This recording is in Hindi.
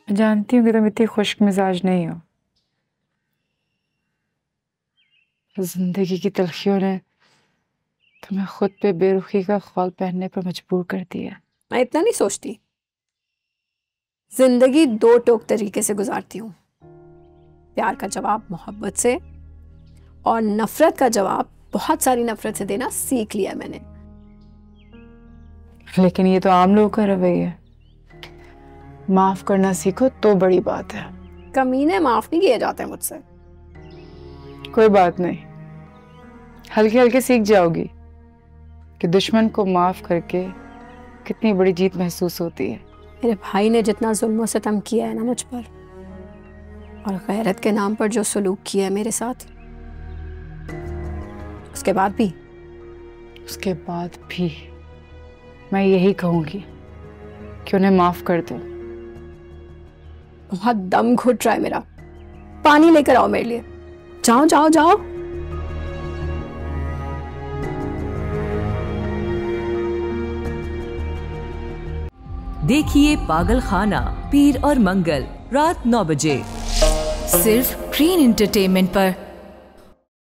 मैं जानती हूँ कि तुम इतनी खुश्क मिजाज नहीं हो। जिंदगी की तलखियों ने तुम्हें खुद पे बेरुखी का खौल पहनने पर मजबूर कर दिया। मैं इतना नहीं सोचती। जिंदगी दो टोक तरीके से गुजारती हूँ। प्यार का जवाब मोहब्बत से, और नफरत का जवाब बहुत सारी नफरत से देना सीख लिया मैंने। लेकिन ये तो आम लोगों का रवैया है। माफ करना सीखो तो बड़ी बात है। कमीने माफ नहीं किए जाते मुझसे। कोई बात नहीं, हल्के हल्के सीख जाओगी कि दुश्मन को माफ करके कितनी बड़ी जीत महसूस होती है। मेरे भाई ने जितना जुल्म सितम किया है ना मुझ पर, और गैरत के नाम पर जो सलूक किया है मेरे साथ, उसके बाद भी मैं यही कहूंगी कि उन्हें माफ कर दो। बहुत दम घुट रहा है मेरा। पानी लेकर आओ मेरे लिए। जाओ जाओ जाओ। देखिए पागल खाना पीर और मंगल रात 9 बजे सिर्फ ग्रीन एंटरटेनमेंट पर।